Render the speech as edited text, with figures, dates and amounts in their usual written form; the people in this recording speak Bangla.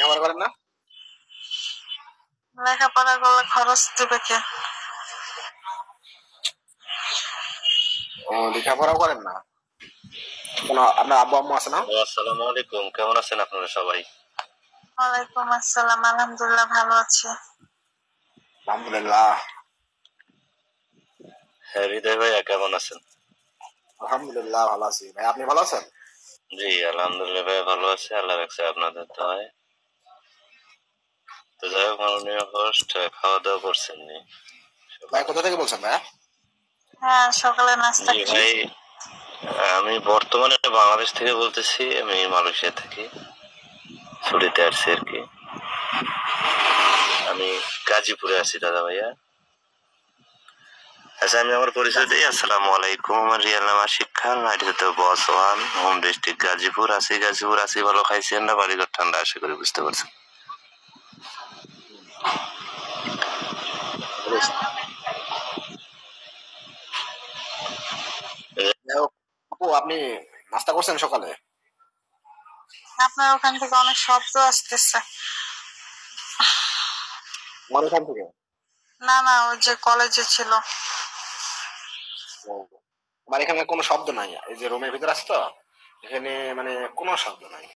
লেখাপড়া করেন না? লেখাপড়া করলে খরচ দেবে কে? ও, লেখাপড়াও করেন না? কোনো আপনার আব্বু আম্মু আছে না? আসসালামু আলাইকুম, কেমন আছেন আপনারা সবাই? ওয়ালাইকুম আসসালাম, আলহামদুলিল্লাহ ভালো আছি। আলহামদুলিল্লাহ। হ্যাঁ, হৃদয় ভাইয়া কেমন আছেন? আলহামদুলিল্লাহ ভালো আছি। ভাই আপনি ভালো আছেন? জি আলহামদুলিল্লাহ ভাইয়া ভালো আছে, আল্লাহ রাখছে আপনাদের দোয়ায়। তো যাই হোক, মাননীয় হোস্ট, খাওয়া দাওয়া করছেন নি? ভাই কোথা থেকে বলছেন ভাইয়া? হ্যাঁ, সকালে নাস্তা জি খেয়েছি। ভাই, আমি বর্তমানে বাংলাদেশ থেকে বলতেছি, আমি মালয়েশিয়া থেকে ছুটিতে আসছি আর কি। আমি গাজীপুরে আছি দাদা ভাইয়া। আচ্ছা, আমি আমার পরিচয় দিই। আসসালামু আলাইকুম, আমার রিয়াল নাম আশিক খান, আইডিতে boss one, home district Gazipur. Gazipur আছি, ভালো খাইছেন না? বাড়িঘর ঠান্ডা, আশা করি বুঝতে পারছেন। আপু আপনি নাস্তা করছেন সকালে? আপনার ওখান থেকে অনেক শব্দ আসতেছে। আমার এখান থেকে? না না, ওই যে কলেজে ছিল। ও, আমার এখানে কোনো শব্দ নাই, এই যে রুমের ভিতরে আছে তো, এখানে মানে কোনো শব্দ নাই।